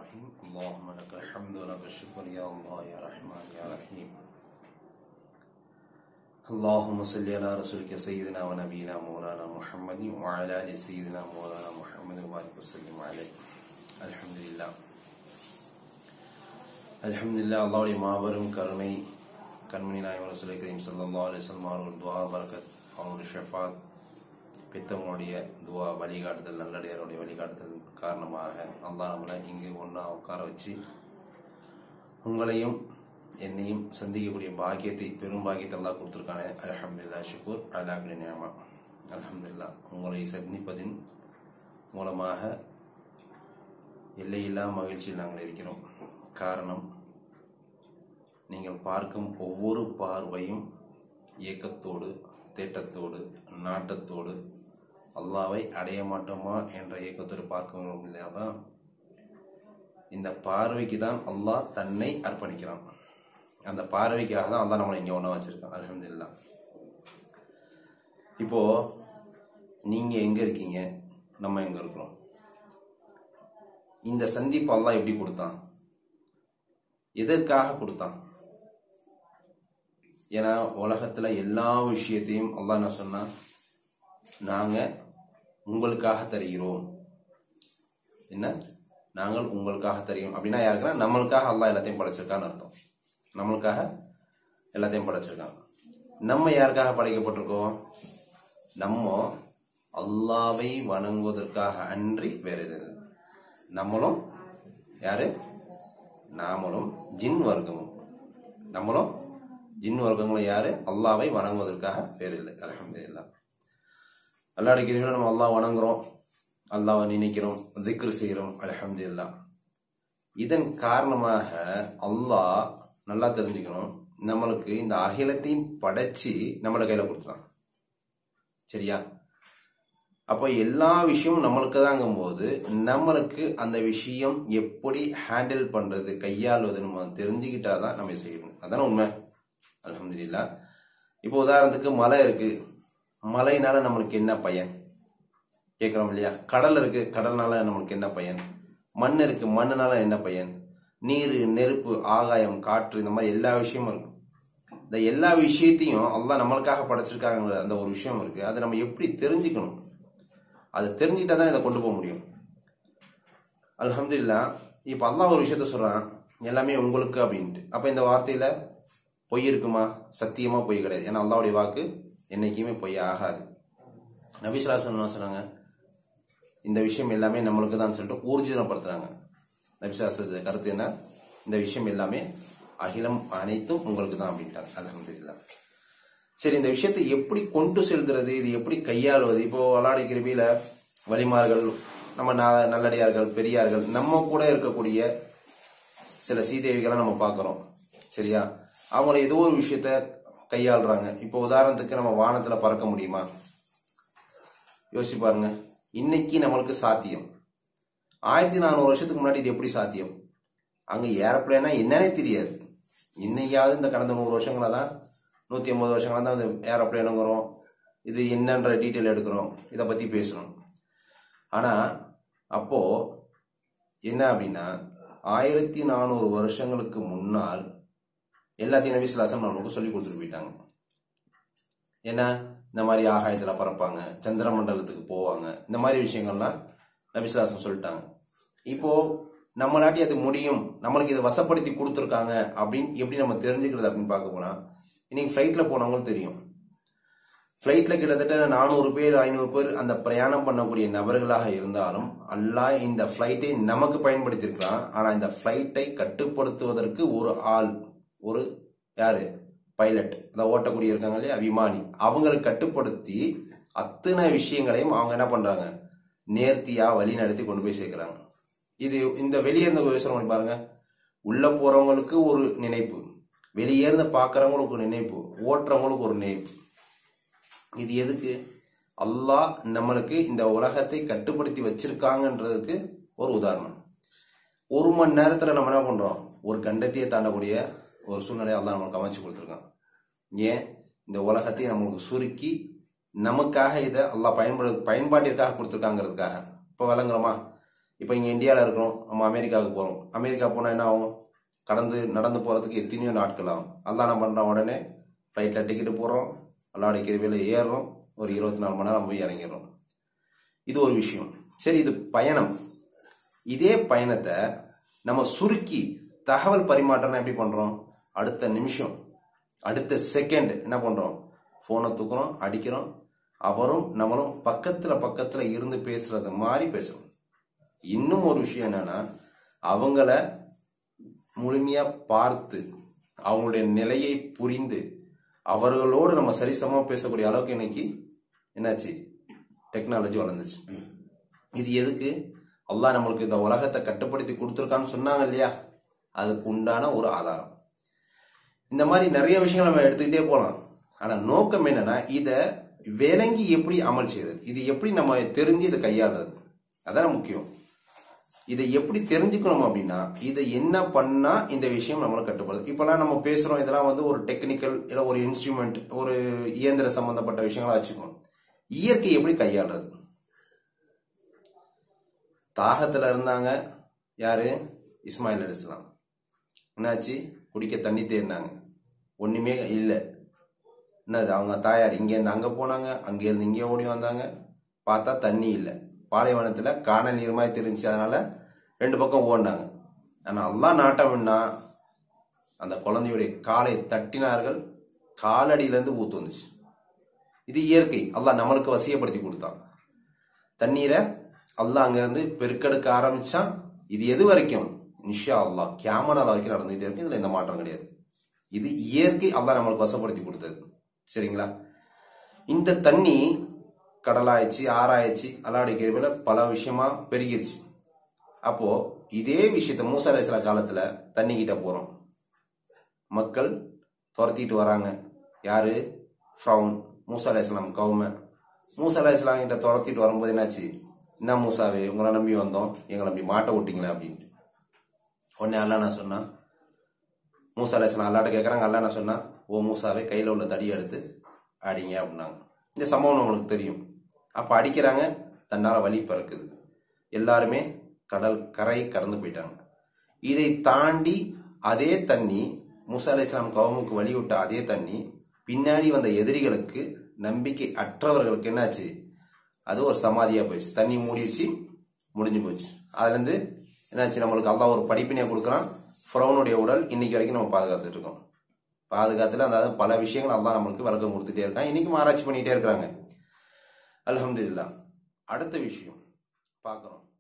الرحيم اللهم لك الحمد ولك الشكر يا الله يا رحمن يا رحيم اللهم صل على رسولك سيدنا ونبينا مولانا محمد وعلى آل سيدنا مولانا محمد وبارك وسلم عليه الحمد لله அல்லாஹ்வுடைய மாபெரும் கருணை கண்மணி நாயகம் ரசூலுல்லாஹி கரீம் ஸல்லல்லாஹு அலைஹி வஸல்லம் அவர்கள் துஆ பரக்கத் அவருடைய ஷஃபாத் பெத்தவங்களுடைய துஆ வழிகாட்டுதல் நல்லடியாருடைய வழிகாட்டுதல் காரணமாக அல்லாஹ் நம்மளை இங்கு ஒன்றா உட்கார வச்சு உங்களையும் என்னையும் சந்திக்கக்கூடிய பாக்கியத்தை பெரும் பாக்கியத்தை அல்லாஹ் கொடுத்துருக்கானே அல்ஹம்துலில்லாஹ் ஷுக்ர் அலா குல்லி நிஅமா அல்ஹம்துலில்லாஹ் உங்களை சந்திப்பதின் மூலமாக எல்லையில்லா மகிழ்ச்சியில் நாங்கள் இருக்கிறோம். காரணம், நீங்கள் பார்க்கும் ஒவ்வொரு பார்வையும் இயக்கத்தோடு தேட்டத்தோடு நாட்டத்தோடு அல்லாவை அடைய மாட்டோமா என்ற இயக்கத்தோடு பார்க்கிறோம் இல்லையா? இந்த பார்வைக்கு தான் அல்லாஹ் தன்னை அர்ப்பணிக்கிறான். அந்த பார்வைக்காக தான் அல்லாஹ் நம்மளை இங்கே ஒன்றா வச்சிருக்கான். அல்ஹம்துலில்லாஹ். இப்போ நீங்க எங்க இருக்கீங்க, நம்ம எங்க இருக்கிறோம்? இந்த சந்திப்பு அல்லாஹ் எப்படி கொடுத்தான், எதற்காக கொடுத்தான்? ஏன்னா உலகத்துல எல்லா விஷயத்தையும் அல்லாஹ் என்ன சொன்னா, நாங்க உங்களுக்காக தருகிறோம். என்ன, நாங்கள் உங்களுக்காக தருகிறோம் அப்படின்னா யாருக்குன்னா நம்மளுக்காக அல்லாஹ் எல்லாத்தையும் படைச்சிருக்கான்னு அர்த்தம். நம்மளுக்காக எல்லாத்தையும் படைச்சிருக்கான். நம்ம யாருக்காக படைக்கப்பட்டிருக்கோம்? நம்ம அல்லாவை வணங்குவதற்காக அன்றி வேற எது. நம்மளும் யாரு? நாமளும் ஜின் வர்க்கமும். நம்மளும் ஜின் வர்க்கங்களும் யாரு? அல்லாவை வணங்குவதற்காக வேறு இல்லை. அல்ஹம்துலில்லாஹ். அல்லாஹ்வுடைய கிருபையால நம்ம அல்லாஹ் வணங்குறோம், அல்லாஹ்வை நினைக்கிறோம், திக்ர் செய்கிறோம். அல்ஹம்துலில்லாஹ். இதன் காரணமாக அல்லாஹ் நல்லா தெரிஞ்சுக்கணும், நம்மளுக்கு இந்த அகிலத்தையும் படைச்சு நம்மள கையில கொடுத்துறான். சரியா? அப்போ எல்லா விஷயமும் நம்மளுக்கு தாங்கும் போது நம்மளுக்கு அந்த விஷயம் எப்படி ஹேண்டில் பண்றது, கையாளுவது நம்ம தெரிஞ்சுக்கிட்டாதான் நம்ம செய்யணும். அதான உண்மை. அல்ஹம்துலில்லாஹ். இப்போ உதாரணத்துக்கு மலை இருக்கு, மலைனால நம்மளுக்கு என்ன பயன் கேட்கிறோம் இல்லையா? கடல் இருக்கு, கடல்னால நம்மளுக்கு என்ன பயன்? மண் இருக்கு, மண்ணுனால என்ன பயன்? நீர், நெருப்பு, ஆகாயம், காற்று, இந்த மாதிரி எல்லா விஷயமும் இருக்கு. இந்த எல்லா விஷயத்தையும் அல்லாஹ் நம்மளுக்காக படைச்சிருக்காங்க. அந்த ஒரு விஷயம் இருக்கு, அதை நம்ம எப்படி தெரிஞ்சுக்கணும்? அதை தெரிஞ்சுக்கிட்டா தான் இதை கொண்டு போக முடியும். அல்ஹம்துலில்லாஹ். இப்ப அல்லாஹ் ஒரு விஷயத்த சொல்றான், எல்லாமே உங்களுக்கு அப்படின்ட்டு. அப்ப இந்த வார்த்தையில பொய் இருக்குமா? சத்தியமா பொய் கிடையாது. ஏன்னா அல்லாஹ்வுடைய வாக்கு என்னைக்குமே பொய் ஆகாது. நபி ஸல்லல்லாஹு அலைஹி வஸல்லம் சொன்னாங்க, இந்த விஷயம் எல்லாமே நம்மளுக்கு தான் சொல்லிட்டு ஊர்ஜிதப்படுத்துறாங்க. நபி ஸல்லல்லாஹு அலைஹி வஸல்லம் கருத்து என்ன? இந்த விஷயம் எல்லாமே அகிலம் அனைத்தும் உங்களுக்கு தான் அப்படின்ட்டாங்க. அல்ஹம்துலில்லாஹ். சரி, இந்த விஷயத்தை எப்படி கொண்டு செல்கிறது, இது எப்படி கையாளுவது? இப்போ அல்லாஹ்வுடைய கிருபையில வலிமார்கள், நம்ம நல்லடியார்கள், பெரியார்கள், நம்ம கூட இருக்கக்கூடிய சில சீதேவிகளை நம்ம பார்க்கிறோம். சரியா? அவங்கள ஏதோ ஒரு விஷயத்த கையாளுறாங்க. இப்போ உதாரணத்துக்கு நம்ம வானத்துல பறக்க முடியுமா? யோசிச்சு பாருங்க. இன்னைக்கு நம்மளுக்கு சாத்தியம். 1400 வருஷத்துக்கு முன்னாடி இது எப்படி சாத்தியம்? அங்க ஏரோப்ளேனா என்னன்னே தெரியாது. இன்னைக்காவது இந்த கடந்த 100 வருஷங்களா தான், 150 வருஷங்களா தான் இந்த ஏரோப்ளேனுங்கிறோம், இது என்னன்ற டீட்டெயில் எடுக்கிறோம், இதை பத்தி பேசணும். ஆனா அப்போ என்ன அப்படின்னா, 1400 வருஷங்களுக்கு முன்னால் எல்லாத்தையும் நபி ஸல்லல்லாஹு அலைஹி வஸல்லம் நமக்கு சொல்லி கொடுத்துட்டு போயிட்டாங்க. ஏன்னா இந்த மாதிரி ஆகாயத்துல பறப்பாங்க, சந்திர மண்டலத்துக்கு போவாங்க, இந்த மாதிரி விஷயங்கள்லாம் நபி ஸல்லல்லாஹு அலைஹி வஸல்லம் சொல்லிட்டாங்க. இப்போ நம்மளாட்டி அது முடியும், நம்மளுக்கு இதை வசப்படுத்தி கொடுத்துருக்காங்க அப்படின்னு எப்படி நம்ம தெரிஞ்சுக்கிறது அப்படின்னு பார்க்க போனா, இன்னைக்கு ஃபிளைட்ல போனவங்களும் தெரியும். ஃபிளைட்ல கிட்டத்தட்ட 400 பேர் 500 பேர் அந்த பிரயாணம் பண்ணக்கூடிய நபர்களாக இருந்தாலும் அல்லாஹ் இந்த ஃபிளைட்டை நமக்கு பயன்படுத்தி இருக்கிறான். ஆனா இந்த ஃபிளைட்டை கட்டுப்படுத்துவதற்கு ஒரு ஆள், ஒரு யாரு? பைலட், அதை ஓட்டக்கூடிய இருக்காங்க இல்லையா, விமானி, அவங்களுக்கு கட்டுப்படுத்தி அத்தனை விஷயங்களையும் அவங்க என்ன பண்றாங்க, நேர்த்தியா வழி நடத்தி கொண்டு போய் சேர்க்கிறாங்க. இது இந்த வெளியே இருந்த யோசனை பண்ணி பாருங்க. உள்ள போறவங்களுக்கு ஒரு நினைப்பு, வெளியே இருந்து பாக்குறவங்களுக்கு ஒரு நினைப்பு, ஓட்டுறவங்களுக்கு ஒரு நினைப்பு. இது எதுக்கு? அல்லாஹ் நம்மளுக்கு இந்த உலகத்தை கட்டுப்படுத்தி வச்சிருக்காங்கன்றதுக்கு ஒரு உதாரணம். 1 மணி நேரத்துல நம்ம என்ன பண்றோம், ஒரு கண்டத்தையே தாண்டக்கூடிய ஒரு சூழ்நிலையை அல்லாஹ் நமக்கு அமைச்சு கொடுத்துருக்கான். ஏன்? இந்த உலகத்தை நம்மளுக்கு சுருக்கி நமக்காக இதை அல்லாஹ் பயன்பாட்டிற்காக கொடுத்துருக்காங்கிறதுக்காக. இப்ப விளங்குறோமா? இப்போ இங்கே இந்தியாவில் இருக்கிறோம், நம்ம அமெரிக்காவுக்கு போகிறோம். அமெரிக்கா போனால் என்ன ஆகும்? நடந்து போகிறதுக்கு எத்தனையோ நாட்கள் ஆகும். அல்லாஹ் என்ன பண்ணுறோம், உடனே ஃப்ளைட்டில் டிக்கெட்டு போடுறோம், அல்லாஹ்வுடைய கிருபையில ஏறுறோம், ஒரு 24 மணி நேரம் போய் இறங்கிடுறோம். இது ஒரு விஷயம். சரி, இது பயணம். இதே பயணத்தை நம்ம சுருக்கி தகவல் பரிமாற்றம் எப்படி பண்றோம்? அடுத்த நிமிஷம், அடுத்த செகண்ட் என்ன பண்றோம்? போனை தூக்குறோம், அடிக்கிறோம், அவரும் நம்மளும் பக்கத்துல இருந்து பேசுறது மாதிரி பேசுறோம். இன்னும் ஒரு விஷயம் என்னன்னா, அவங்கள முழுமையா பார்த்து அவங்களுடைய நிலையை புரிந்து அவர்களோடு நம்ம சரிசமமா பேசக்கூடிய அளவுக்கு இன்னைக்கு என்னாச்சு? டெக்னாலஜி வளர்ந்துச்சு. இது எதுக்கு? அல்லாஹ் நம்மளுக்கு இந்த உலகத்தை கட்டுப்படுத்தி கொடுத்துருக்கான்னு சொன்னாங்க இல்லையா? அதுக்கு உண்டான ஒரு ஆதாரம். இந்த மாதிரி நிறைய விஷயங்கள் நம்ம எடுத்துக்கிட்டே போகலாம். ஆனா நோக்கம் என்னன்னா, இத விளங்கி எப்படி அமல் செய்யறது, இது எப்படி நம்ம தெரிஞ்சு இதை கையாளுறது, அதான் முக்கியம். இதை எப்படி தெரிஞ்சுக்கணும் அப்படின்னா, இதை என்ன பண்ணா இந்த விஷயம் நம்மளை கட்டுப்படுது. இப்பெல்லாம் நம்ம பேசுறோம், இதெல்லாம் வந்து ஒரு டெக்னிக்கல், இல்ல ஒரு இன்ஸ்ட்ருமெண்ட், ஒரு இயந்திர சம்பந்தப்பட்ட விஷயங்களா வச்சுக்கணும். இயற்கை எப்படி கையாளுறது? தாகத்துல இருந்தாங்க யாரு? இஸ்மாயில் அலைஹிஸ்ஸலாம். என்னாச்சு? குடிக்க தண்ணி தேடினாங்க, ஒண்ணுமே இல்லை. என்னது? அவங்க தாயார் இங்கேருந்து அங்க போனாங்க, அங்கேருந்து இங்கே ஓடி வந்தாங்க, பார்த்தா தண்ணி இல்லை. பாலைவனத்துல காணல் நீர் மாதிரி தெரிஞ்சு, அதனால 2 பக்கம் ஓடினாங்க. ஆனா அல்லாஹ் நாட்டம்னா அந்த குழந்தையுடைய காலை தட்டினார்கள், காலடியிலிருந்து ஊத்து வந்துச்சு. இது இயற்கை. அல்லாஹ் நம்மளுக்கு வசியப்படுத்தி கொடுத்தான். தண்ணீரை அல்லாஹ் அங்க இருந்து பெருக்கெடுக்க ஆரம்பிச்சான். இது எது வரைக்கும்? இன்ஷா அல்லாஹ் கியாமத் நாள் வரைக்கும் நடந்துகிட்டே இருக்கு. இதுல எந்த மாற்றம் கிடையாது. இது இயற்கை, அல்லாஹ் நம்மளுக்கு வசப்படுத்தி கொடுத்தது. சரிங்களா? இந்த தண்ணி கடலாயிடுச்சு, ஆறாயிடுச்சு, அல்லாஹ்வுடைய கிருபையில பல விஷயமா பெருகிருச்சு. அப்போ இதே விஷயத்த மூசா அலைஹிஸ்ஸலாம் காலத்துல தண்ணி கிட்ட போறோம், மக்கள் துரத்திட்டு வராங்க. யாரு? ஃபிரௌன், மூசா அலைஹிஸ்ஸலாம் கவும. மூசா அலைஹிஸ்ஸலாம் கிட்ட துரத்திட்டு வரும்போது என்னாச்சு? என்ன மூசாவே, உங்களை நம்பி வந்தோம், எங்களை நம்பி மாட்ட விட்டீங்களே அப்படின்ட்டு. உடனே அல்லாஹ் என்ன சொன்னா? மூசா அலைஹிஸ்ஸலாம் அல்லாஹ்ட்ட கேட்கறாங்க. அல்லாஹ் என்ன சொன்னா? ஓ மூசாவே, கையில உள்ள தடியை எடுத்து அடிங்க அப்படின்னாங்க. இந்த சம்பவம் உங்களுக்கு தெரியும். அப்ப அடிக்கிறாங்க, தன்னால வலி பிறக்குது, எல்லாருமே கடல் கரை கடந்து போயிட்டாங்க. இதை தாண்டி அதே தண்ணி, மூசா அலைஹிஸ்ஸலாம் கவுமுக்கு வழிவிட்ட அதே தண்ணி பின்னாடி வந்த எதிரிகளுக்கு, நம்பிக்கை அற்றவர்களுக்கு என்னாச்சு? அது ஒரு சமாதியா போயிடுச்சு. தண்ணி மூடிடுச்சு, முடிஞ்சு போச்சு. அதுல இருந்து என்னாச்சு? நம்மளுக்கு அல்லாஹ் ஒரு படிப்பினையை கொடுக்குறான். ஃபிரௌனுடைய உடல் இன்னைக்கு வரைக்கும் நம்ம பாதுகாத்துட்டு இருக்கோம். பாதுகாத்துல அதாவது பல விஷயங்கள் அல்லாஹ் நம்மளுக்கு விளக்கம் கொடுத்துட்டே இருக்கான். இன்னைக்கும் ஆராய்ச்சி பண்ணிட்டே இருக்கிறாங்க. அல்ஹம்துலில்லாஹ். அடுத்த விஷயம் பார்க்கிறோம்.